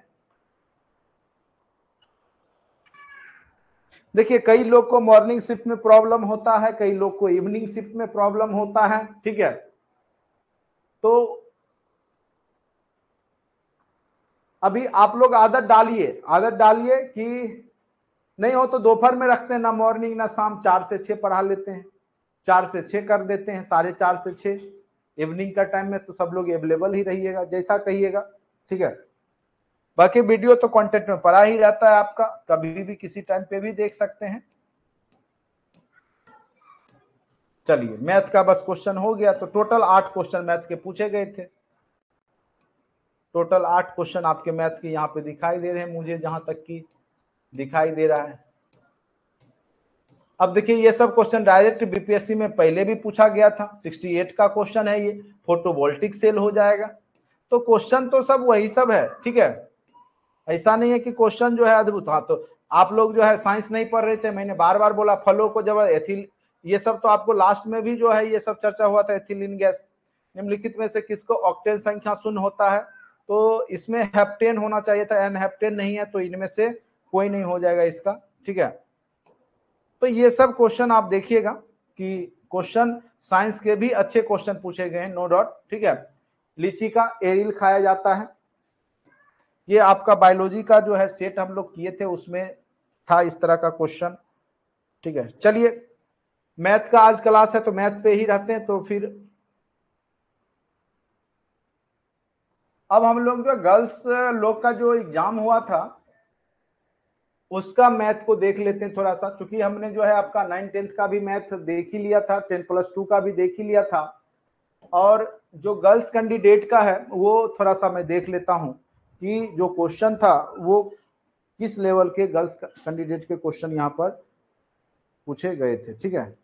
देखिए कई लोग को मॉर्निंग शिफ्ट में प्रॉब्लम होता है, कई लोग को इवनिंग शिफ्ट में प्रॉब्लम होता है। ठीक है, तो अभी आप लोग आदत डालिए, आदत डालिए कि नहीं हो तो दोपहर में रखते हैं ना, मॉर्निंग ना शाम, चार से छह पढ़ा लेते हैं, चार से छह कर देते हैं, साढ़े चार से छह इवनिंग का टाइम में तो सब लोग अवेलेबल ही रहिएगा जैसा कहिएगा। ठीक है, बाकी वीडियो तो कंटेंट में पड़ा ही रहता है आपका, कभी भी किसी टाइम पे भी देख सकते हैं। चलिए मैथ का बस क्वेश्चन हो गया, तो टोटल आठ क्वेश्चन मैथ के पूछे गए थे, टोटल आठ क्वेश्चन आपके मैथ के यहाँ पे दिखाई दे रहे हैं मुझे, जहां तक कि दिखाई दे रहा है। अब देखिए ये सब क्वेश्चन डायरेक्ट बीपीएससी में पहले भी पूछा गया था, अड़सठ का क्वेश्चन है ये, फोटोवोल्टिक सेल हो जाएगा, तो क्वेश्चन तो सब वही सब है। ठीक है, ऐसा नहीं है कि क्वेश्चन जो है अद्भुत, हाँ तो आप लोग जो है साइंस नहीं पढ़ रहे थे, मैंने बार बार बोला फलों को जब एथिल, ये सब तो आपको लास्ट में भी जो है ये सब चर्चा हुआ था, एथिलीन गैस निम्नलिखित में से किसको ऑक्टेन संख्या शून्य होता है, तो इसमें हेप्टेन होना चाहिए था, एन हेप्टेन नहीं है, तो इनमें से कोई नहीं हो जाएगा इसका। ठीक है, तो ये सब क्वेश्चन आप देखिएगा कि क्वेश्चन साइंस के भी अच्छे क्वेश्चन पूछे गए हैं, नो डाउट। ठीक है, लीची का एरिल खाया जाता है, ये आपका बायोलॉजी का जो है सेट हम लोग किए थे उसमें था इस तरह का क्वेश्चन। ठीक है, चलिए मैथ का आज क्लास है तो मैथ पे ही रहते हैं, तो फिर अब हम लोग जो गर्ल्स लोग का जो एग्जाम हुआ था उसका मैथ को देख लेते हैं थोड़ा सा, क्योंकि हमने जो है आपका नाइन टेंथ का भी मैथ देख ही लिया था, टेन प्लस टू का भी देख ही लिया था, और जो गर्ल्स कैंडिडेट का है वो थोड़ा सा मैं देख लेता हूं कि जो क्वेश्चन था वो किस लेवल के गर्ल्स कैंडिडेट के क्वेश्चन यहां पर पूछे गए थे। ठीक है,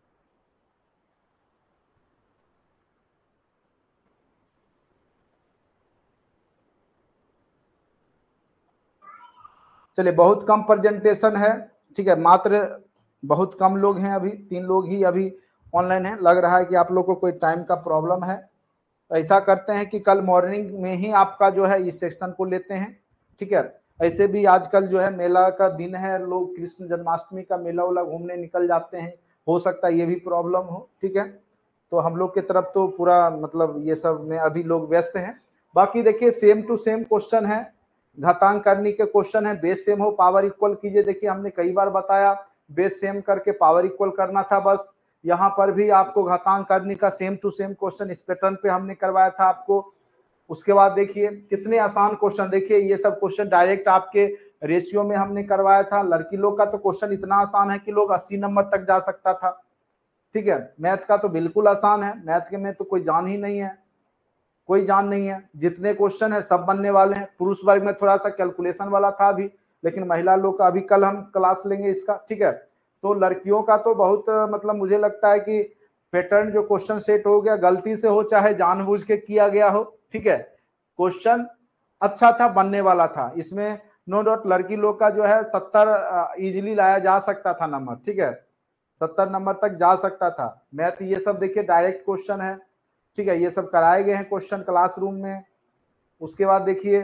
चलिए बहुत कम प्रेजेंटेशन है। ठीक है, मात्र बहुत कम लोग हैं, अभी तीन लोग ही अभी ऑनलाइन हैं। लग रहा है कि आप लोग को कोई टाइम का प्रॉब्लम है। ऐसा करते हैं कि कल मॉर्निंग में ही आपका जो है इस सेक्शन को लेते हैं। ठीक है, ऐसे भी आजकल जो है मेला का दिन है, लोग कृष्ण जन्माष्टमी का मेला वाला घूमने निकल जाते हैं, हो सकता है ये भी प्रॉब्लम हो। ठीक है, तो हम लोग की तरफ तो पूरा मतलब ये सब में अभी लोग व्यस्त हैं। बाकी देखिए सेम टू सेम क्वेश्चन है, घातांक करने के क्वेश्चन है, बेस सेम हो पावर इक्वल कीजिए। देखिए हमने कई बार बताया बेस सेम करके पावर इक्वल करना था, बस यहाँ पर भी आपको घातांक करने का सेम टू सेम क्वेश्चन इस पैटर्न पे हमने करवाया था आपको। उसके बाद देखिए कितने आसान क्वेश्चन, देखिए ये सब क्वेश्चन डायरेक्ट आपके रेशियो में हमने करवाया था। लड़की लोग का तो क्वेश्चन इतना आसान है कि लोग अस्सी नंबर तक जा सकता था। ठीक है, मैथ का तो बिल्कुल आसान है, मैथ के में तो कोई जान ही नहीं है, कोई जान नहीं है। जितने क्वेश्चन है सब बनने वाले हैं। पुरुष वर्ग में थोड़ा सा कैलकुलेशन वाला था अभी, लेकिन महिला लोग का अभी कल हम क्लास लेंगे इसका। ठीक है, तो लड़कियों का तो बहुत मतलब मुझे लगता है कि पैटर्न जो क्वेश्चन सेट हो गया, गलती से हो चाहे जानबूझ के किया गया हो। ठीक है, क्वेश्चन अच्छा था, बनने वाला था, इसमें नो डाउट। लड़की लोग का जो है सत्तर इजिली लाया जा सकता था नंबर। ठीक है, सत्तर नंबर तक जा सकता था। मैथ ये सब देखिए डायरेक्ट क्वेश्चन है। ठीक है, ये सब कराए गए हैं क्वेश्चन क्लासरूम में। उसके बाद देखिए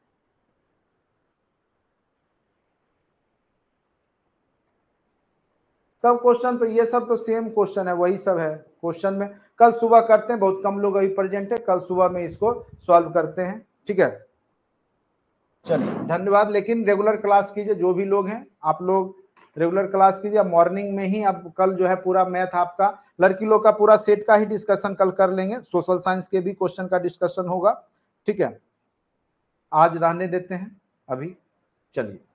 सब क्वेश्चन तो ये सब तो सेम क्वेश्चन है, वही सब है क्वेश्चन में। कल सुबह करते हैं, बहुत कम लोग अभी प्रेजेंट है, कल सुबह में इसको सॉल्व करते हैं। ठीक है, चलिए धन्यवाद। लेकिन रेगुलर क्लास कीजिए, जो भी लोग हैं आप लोग रेगुलर क्लास कीजिए। मॉर्निंग में ही अब कल जो है पूरा मैथ आपका लड़की लोग का पूरा सेट का ही डिस्कशन कल कर लेंगे। सोशल साइंस के भी क्वेश्चन का डिस्कशन होगा। ठीक है, आज रहने देते हैं अभी, चलिए।